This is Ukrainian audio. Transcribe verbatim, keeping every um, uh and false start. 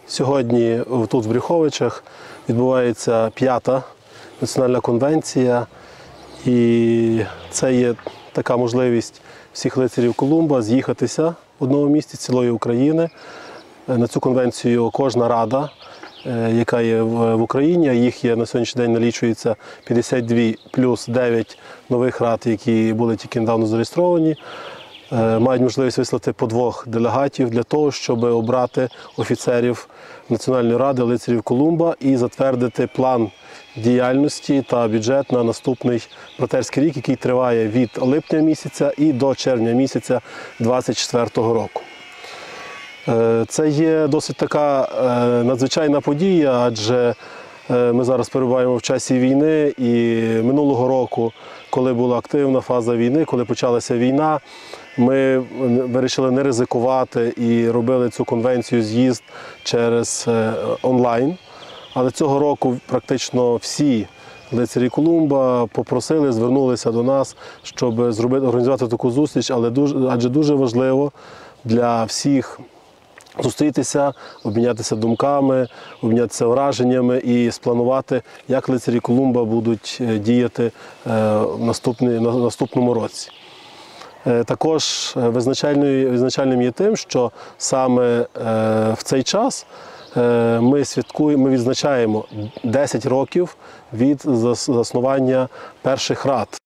Сьогодні тут, в Брюховичах, відбувається п'ята національна конвенція, і це є така можливість всіх лицарів Колумба з'їхатися в одному місці з цілої України. На цю конвенцію кожна рада, яка є в Україні, а їх є на сьогоднішній день налічується п'ятдесят дві плюс дев'ять нових рад, які були тільки недавно зареєстровані, мають можливість вислати по двох делегатів для того, щоб обрати офіцерів Національної ради лицарів Колумба і затвердити план діяльності та бюджет на наступний братерський рік, який триває від липня місяця і до червня місяця двадцять четвертого року. Це є досить така надзвичайна подія, адже ми зараз перебуваємо в часі війни, і минулого року, коли була активна фаза війни, коли почалася війна, ми вирішили не ризикувати і робили цю конвенцію з'їзд через онлайн. Але цього року практично всі лицарі Колумба попросили, звернулися до нас, щоб зробити, організувати таку зустріч, але дуже, адже дуже важливо для всіх зустрітися, обмінятися думками, обмінятися враженнями і спланувати, як лицарі Колумба будуть діяти в наступному році. Також визначальним є тим, що саме в цей час ми святкуємо, ми відзначаємо десять років від заснування перших рад